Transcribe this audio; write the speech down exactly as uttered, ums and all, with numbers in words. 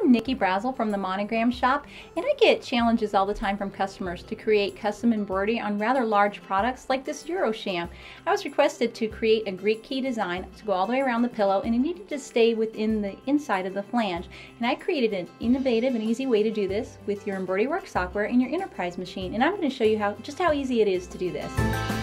I'm Nicci Brazzell from the Monogram Shop, and I get challenges all the time from customers to create custom embroidery on rather large products like this Eurosham. I was requested to create a Greek key design to go all the way around the pillow, and it needed to stay within the inside of the flange. And I created an innovative and easy way to do this with your Embroidery Work software and your Enterprise machine, and I'm going to show you how just how easy it is to do this.